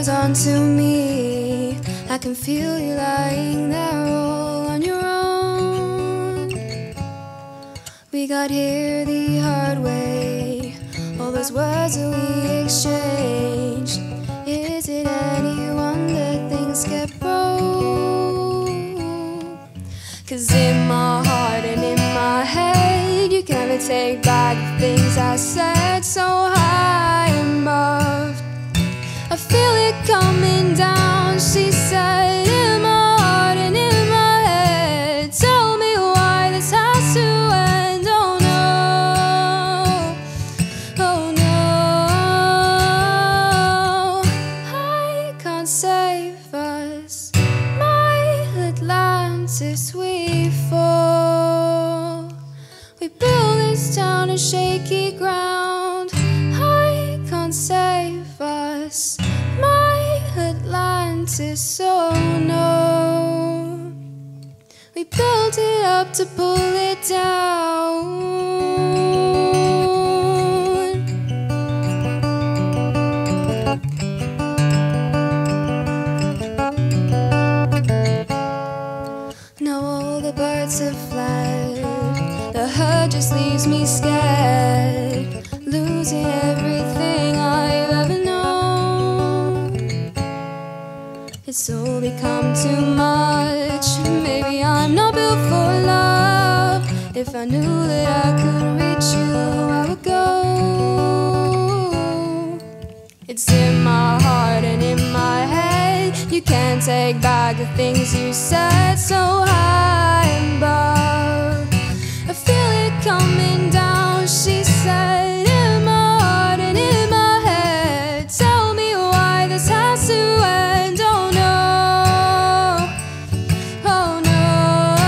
hands onto me. I can feel you lying there all on your own. We got here the hard way, all those words that we exchanged. Is it any wonder things get broke? 'Cause in my heart and in my head, you can never take back the things I said. So high above, I feel it coming down, she said. In my heart and in my head, tell me why this has to end. Oh no, oh no, I can't save us, my Atlantis we fall. We build this town on shaky ground. I can't save us, my Atlantis, oh no. We built it up to pull it down. Now all the birds have fled, the herd just leaves me scared, losing everything I've ever known. It's all become too much. Maybe I'm not built for love. If I knew that I could reach you, I would go. It's in my heart and in my head. You can't take back the things you said. So high above, I feel it coming down, she said. In my heart and in my head, tell me why this has to end. Oh no, oh no,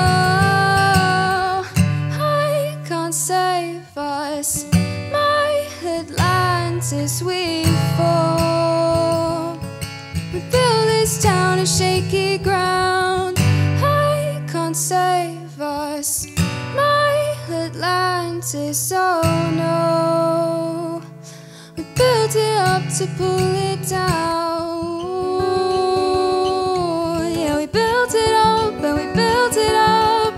I can't save us, my Atlantis we fall. We build this town on shaky ground. I can't save us, my Atlantis, oh no. We built it up to pull it down. Yeah, we built it up and we built it up.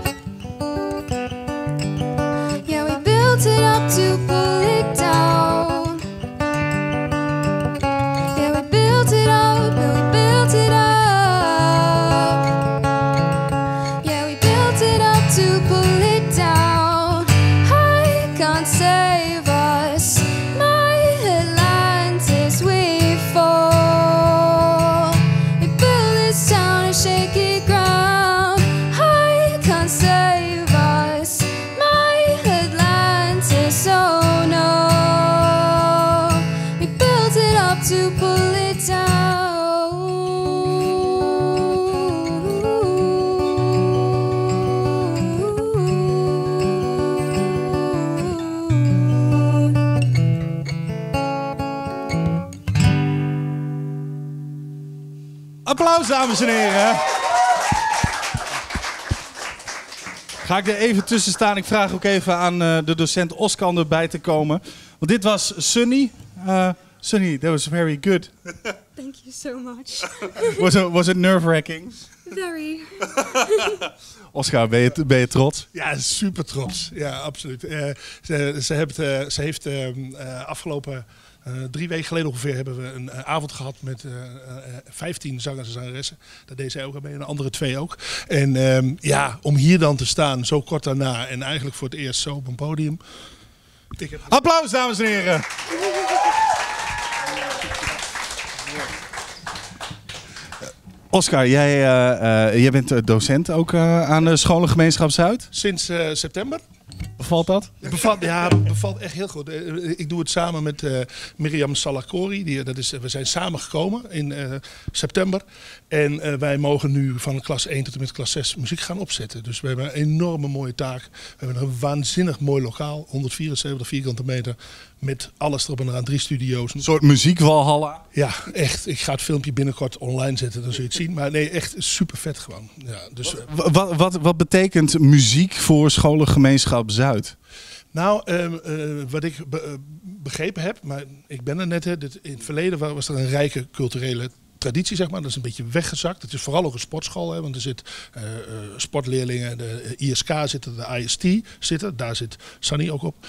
Yeah, we built it up to pull it down. Yeah, we built it up and we built it up. Yeah, we built it up to pull it down. I can't save us, my Atlantis we fall. We built this town on shaky ground. I can't save us, my Atlantis, oh no. We built it up to pull it down. Applaus, dames en heren. Ga ik er even tussen staan. Ik vraag ook even aan de docent Oscar om erbij te komen. Want dit was Sunny. Sunny, that was very good. Thank you so much. Was it nerve-wracking? Very. Oscar, ben je trots? Ja, super trots. Ja, absoluut. Ze heeft afgelopen 3 weken geleden ongeveer hebben we een avond gehad met 15 zangers en zangeressen. Dat deed zij ook al mee en de andere 2 ook. En ja, om hier dan te staan, zo kort daarna en eigenlijk voor het eerst zo op een podium. Applaus, dames en heren. Oscar, jij bent docent ook aan de Scholengemeenschap Zuid? Sinds september. Bevalt dat? Bevalt echt heel goed. Ik doe het samen met Miriam Salakori. We zijn samengekomen in september. En wij mogen nu van klas 1 tot en met klas 6 muziek gaan opzetten. Dus we hebben een enorme mooie taak. We hebben een waanzinnig mooi lokaal. 174 vierkante meter. Met alles erop en eraan. 3 studio's. Een soort muziekwalhalla. Ja, echt. Ik ga het filmpje binnenkort online zetten. Dan zul je het zien. Maar nee, echt super vet gewoon. Ja, dus, wat betekent muziek voor Scholengemeenschap Zuid? Nou, wat ik begrepen heb, maar ik ben er net, in het verleden was er een rijke culturele traditie, zeg maar. Dat is een beetje weggezakt. Het is vooral ook een sportschool, hè, want er zitten sportleerlingen, de ISK zitten, de IST zitten. Daar zit Sunny ook op.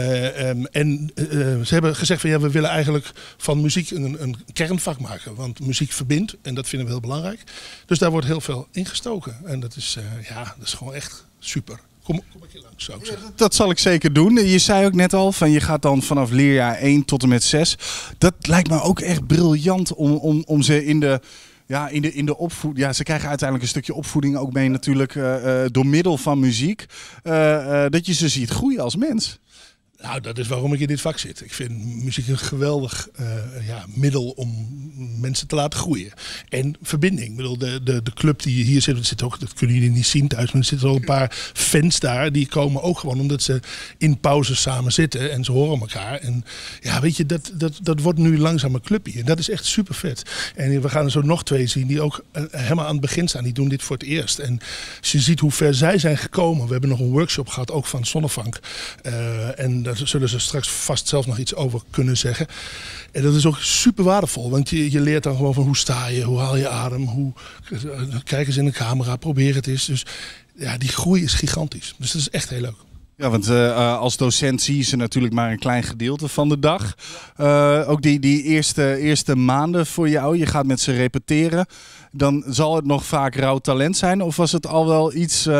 Ze hebben gezegd van ja, we willen eigenlijk van muziek een kernvak maken. Want muziek verbindt en dat vinden we heel belangrijk. Dus daar wordt heel veel ingestoken. En dat is gewoon echt super. Kom een keer langs, zou ik zeggen. Dat zal ik zeker doen. Je zei ook net al, van je gaat dan vanaf leerjaar 1 tot en met 6. Dat lijkt me ook echt briljant om ze in de opvoeding... Ja, ze krijgen uiteindelijk een stukje opvoeding ook mee natuurlijk door middel van muziek. Dat je ze ziet groeien als mens. Nou, dat is waarom ik in dit vak zit. Ik vind muziek een geweldig middel om mensen te laten groeien. En verbinding. Ik bedoel, de club die hier zit ook, dat kunnen jullie niet zien thuis, maar er zitten al een paar fans daar. Die komen ook gewoon omdat ze in pauzes samen zitten en ze horen elkaar. En ja, weet je, dat wordt nu langzaam een clubje. En dat is echt super vet. En we gaan er zo nog 2 zien die ook helemaal aan het begin staan. Die doen dit voor het eerst. En als je ziet hoe ver zij zijn gekomen. We hebben nog een workshop gehad, ook van Zonnevank. En daar zullen ze straks vast zelf nog iets over kunnen zeggen. En dat is ook super waardevol. Want je leert dan gewoon van hoe sta je, hoe haal je adem, kijk eens in de camera, probeer het eens. Dus ja, die groei is gigantisch. Dus dat is echt heel leuk. Ja, want als docent zie je ze natuurlijk maar een klein gedeelte van de dag. Ook die eerste maanden voor jou, je gaat met ze repeteren. Dan zal het nog vaak rauw talent zijn? Of was het al wel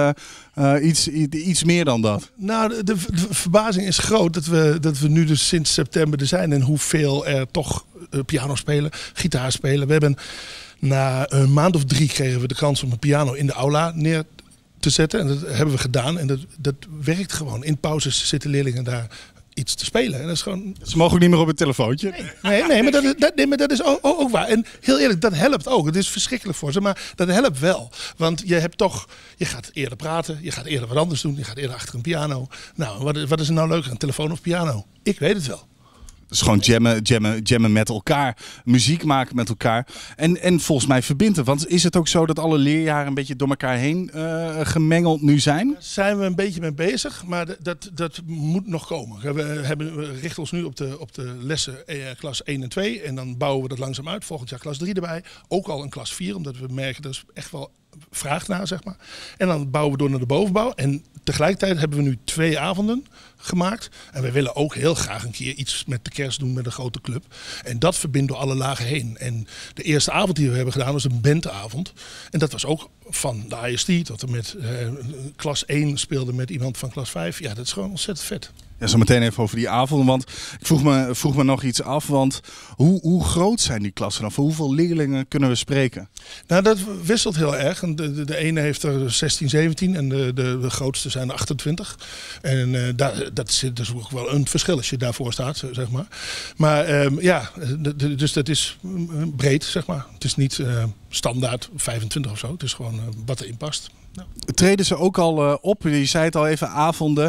iets meer dan dat? Nou, de verbazing is groot dat we nu dus sinds september er zijn. En hoeveel er toch piano spelen, gitaar spelen. We hebben na een maand of 3 kregen we de kans om een piano in de aula neer te zetten. En dat hebben we gedaan. En dat werkt gewoon. In pauzes zitten leerlingen daar iets te spelen. En dat is gewoon... Ze mogen ook niet meer op het telefoontje. Nee, maar dat is ook waar. En heel eerlijk, dat helpt ook. Het is verschrikkelijk voor ze, maar dat helpt wel. Want je gaat eerder praten, je gaat eerder wat anders doen, je gaat eerder achter een piano. Nou, wat is er nou leuker aan telefoon of piano? Ik weet het wel. Dus gewoon jammen met elkaar. Muziek maken met elkaar. En volgens mij verbinden. Want is het ook zo dat alle leerjaren een beetje door elkaar heen gemengeld nu zijn? Daar zijn we een beetje mee bezig. Maar dat moet nog komen. We richten ons nu op de lessen klas 1 en 2. En dan bouwen we dat langzaam uit. Volgend jaar klas 3 erbij. Ook al een klas 4. Omdat we merken dat is echt wel vraag naar, zeg maar. En dan bouwen we door naar de bovenbouw. En tegelijkertijd hebben we nu 2 avonden gemaakt. En wij willen ook heel graag een keer iets met de kerst doen met een grote club. En dat verbindt door alle lagen heen. En de eerste avond die we hebben gedaan was een bandavond. En dat was ook van de IST tot en met klas 1 speelde met iemand van klas 5. Ja, dat is gewoon ontzettend vet. Ja, zo meteen even over die avond. Want ik vroeg me nog iets af. Want hoe groot zijn die klassen dan? Voor hoeveel leerlingen kunnen we spreken? Nou, dat wisselt heel erg. De ene heeft er 16, 17 en de grootste zijn er 28. En dat is dus ook wel een verschil als je daarvoor staat, zeg maar. Maar dus dat is breed, zeg maar. Het is niet standaard 25 of zo. Het is gewoon wat erin past. Nou. Treden ze ook al op? Je zei het al even, avonden.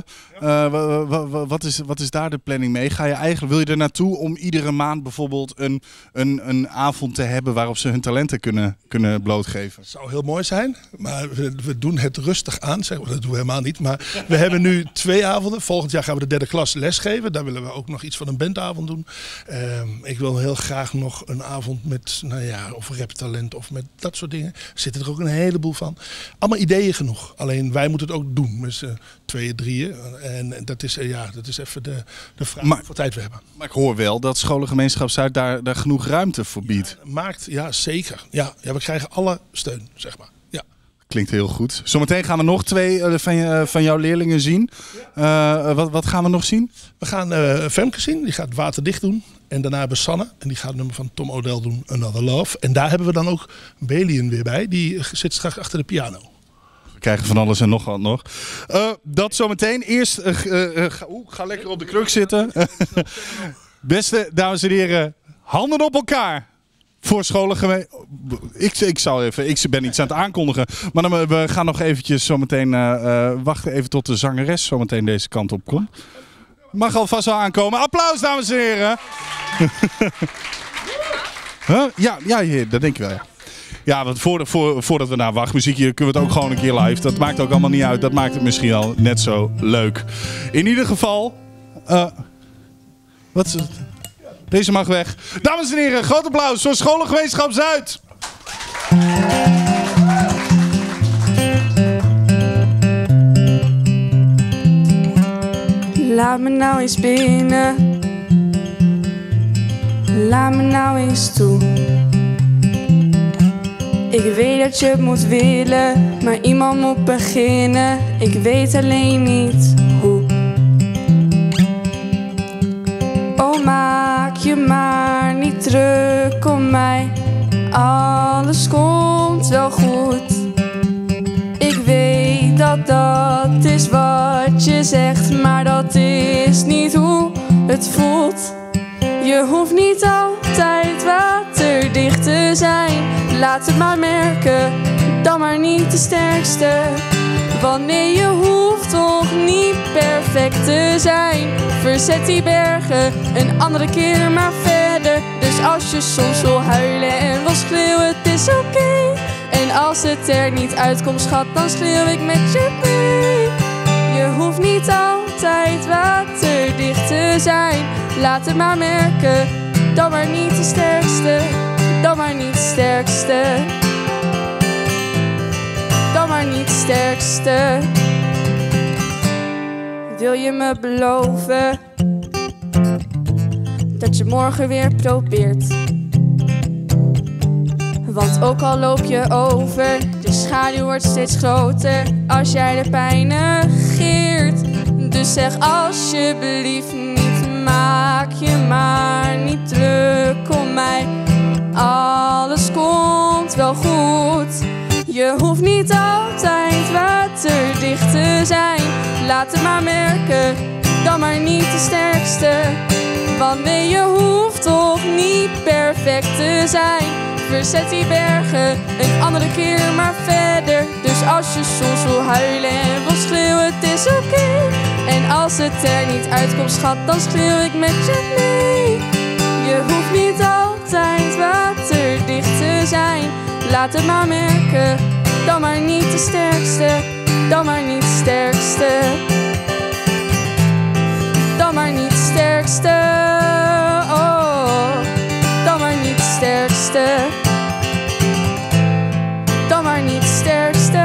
Wat is daar de planning mee? Wil je er naartoe om iedere maand bijvoorbeeld een avond te hebben waarop ze hun talenten kunnen blootgeven? Dat zou heel mooi zijn, maar we doen het rustig aan. Dat doen we helemaal niet. Maar we hebben nu 2 avonden. Volgend jaar gaan we de 3e klas lesgeven. Daar willen we ook nog iets van een bandavond doen. Ik wil heel graag nog een avond met, of raptalent of met dat soort dingen. Er zitten er ook een heleboel van. Allemaal ideeën genoeg. Alleen wij moeten het ook doen. Met 2, 3. En dat is even de vraag hoeveel tijd we hebben. Maar ik hoor wel dat Scholengemeenschap Zuid daar genoeg ruimte voor biedt. Ja, zeker. Ja, we krijgen alle steun, zeg maar. Ja. Klinkt heel goed. Zometeen gaan we nog 2 van jouw leerlingen zien. Wat gaan we nog zien? We gaan Femke zien. Die gaat Waterdicht doen. En daarna hebben we Sanne. En die gaat het nummer van Tom O'Dell doen, Another Love. En daar hebben we dan ook Belien weer bij. Die zit straks achter de piano. We krijgen van alles en nog wat nog. Dat zometeen. Eerst ga lekker op de kruk zitten. Beste dames en heren, handen op elkaar. Voor Scholengemeenschap. Ik ben iets aan het aankondigen. Maar dan, we gaan nog eventjes zometeen wachten even tot de zangeres zometeen deze kant op komt. Mag alvast wel aankomen. Applaus, dames en heren. Ja, dat denk ik wel, ja. Ja, want voordat we naar wachtmuziekje kunnen we het ook gewoon een keer live. Dat maakt ook allemaal niet uit. Dat maakt het misschien al net zo leuk. In ieder geval... Wat is het? Deze mag weg. Dames en heren, groot applaus voor Scholengemeenschap Zuid. Laat me nou eens binnen. Laat me nou eens toe. Ik weet dat je het moet willen, maar iemand moet beginnen. Ik weet alleen niet hoe. Oh, maak je maar niet druk om mij. Alles komt wel goed. Ik weet dat dat is wat je zegt, maar dat is niet hoe het voelt. Je hoeft niet altijd waterdicht te zijn. Laat het maar merken, dan maar niet de sterkste. Wanneer je hoeft toch niet perfect te zijn. Verzet die bergen, een andere keer maar verder. Dus als je soms wil huilen en wil schreeuwen, het is oké. En als het er niet uitkomt, schat, dan schreeuw ik met je mee. Je hoeft niet altijd waterdicht te zijn. Laat het maar merken, dan maar niet de sterkste. Dan maar niet de sterkste. Dan maar niet de sterkste. Wil je me beloven dat je morgen weer probeert? Want ook al loop je over, de schaduw wordt steeds groter als jij de pijn negeert. Dus zeg alsjeblieft niet, maak je maar niet druk om mij. Alles komt wel goed. Je hoeft niet altijd waterdicht te zijn. Laat het maar merken, dan maar niet de sterkste. Wanneer je hoeft toch niet perfect te zijn. Verzet die bergen, een andere keer maar verder. Dus als je soms wil huilen en wil schreeuwen, het is oké. En als het er niet uitkomt, schat, dan schreeuw ik met je mee. Je hoeft niet altijd waterdicht te zijn. Laat het maar merken, dan maar niet de sterkste. Dan maar niet de sterkste. Dan maar niet de sterkste. Oh, dan maar niet de sterkste. Dan maar niet de sterkste.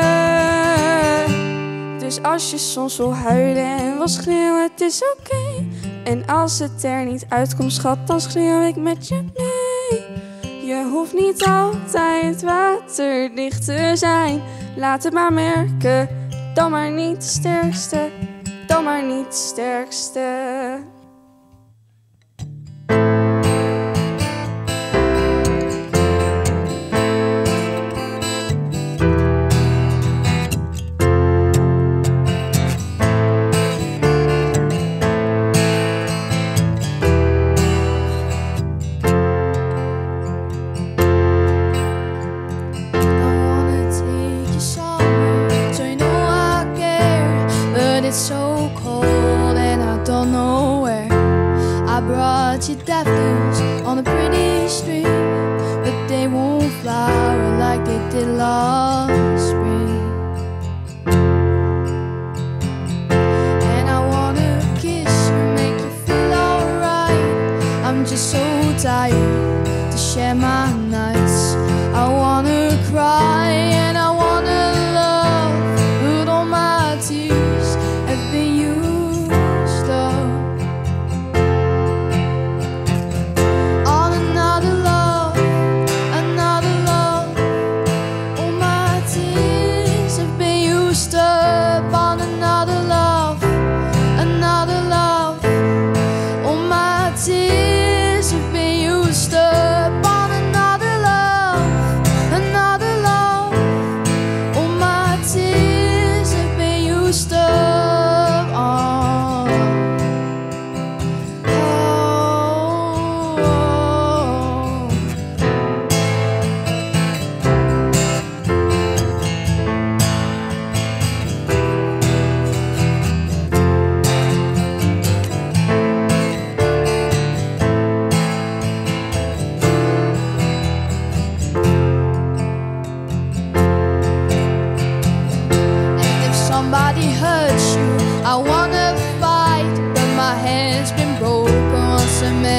Dus als je soms wil huilen en wil schreeuwen, het is oké. En als het er niet uitkomt, schat, dan schreeuw ik met je mee. Je hoeft niet altijd waterdicht te zijn. Laat het maar merken, dan maar niet de sterkste. Dan maar niet de sterkste. It's so cold and I don't know where. I brought you daffodils on a pretty string, but they won't flower like they did last spring. And I wanna kiss you, make you feel alright. I'm just so tired to share my nights. I wanna cry and I wanna love, but all my tears have been used up on another love, another love. All my tears have been used up on another love, another love. All my tears have been used up on another love, another love.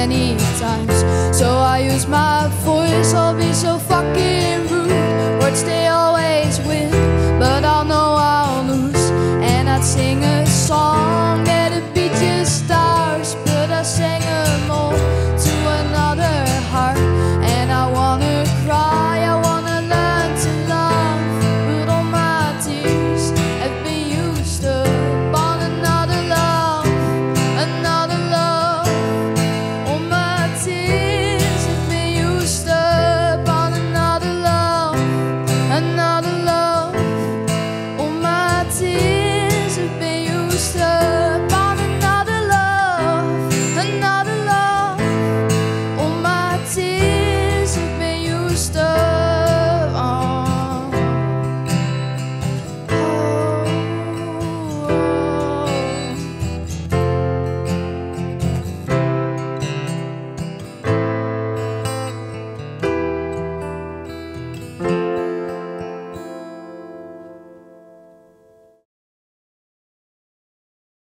many times. So I use my voice, I'll be so fucking rude. Words they all